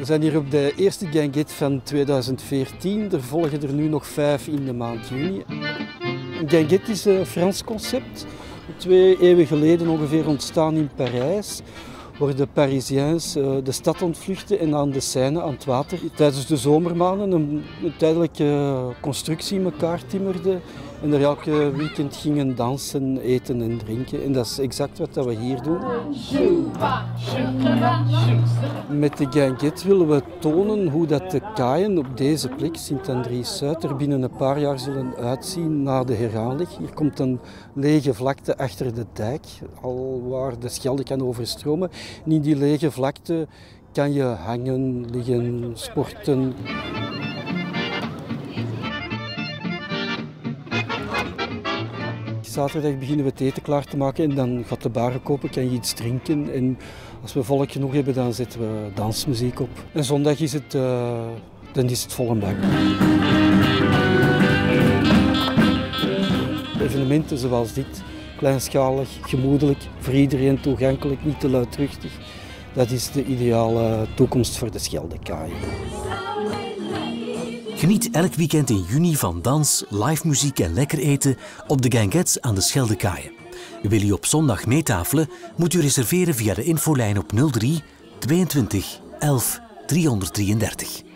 zijn hier op de eerste Guinguette van 2014. Er volgen er nu nog 5 in de maand juni. Een Guinguette is een Frans concept. 2 eeuwen geleden ongeveer ontstaan in Parijs, waar de Parisiëns de stad ontvluchten en aan de Seine, aan het water, tijdens de zomermaanden een tijdelijke constructie in elkaar timmerden en er elke weekend gingen dansen, eten en drinken. En dat is exact wat we hier doen. Met de Guinguette willen we tonen hoe dat de kaaien op deze plek, Sint-Andries-Zuid, er binnen een paar jaar zullen uitzien na de heraanleg. Hier komt een lege vlakte achter de dijk, al waar de Schelde kan overstromen. En in die lege vlakte kan je hangen, liggen, sporten. Zaterdag beginnen we het eten klaar te maken en dan gaat de bar kopen, kan je iets drinken. En als we volk genoeg hebben, dan zetten we dansmuziek op. En zondag is het, dan is het volle bak. Evenementen zoals dit, kleinschalig, gemoedelijk, voor iedereen toegankelijk, niet te luidruchtig. Dat is de ideale toekomst voor de Scheldekaaien. Geniet elk weekend in juni van dans, live muziek en lekker eten op de Guinguettes aan de Scheldekaaien. Wil u op zondag meetafelen, moet u reserveren via de infolijn op 03 22 11 333.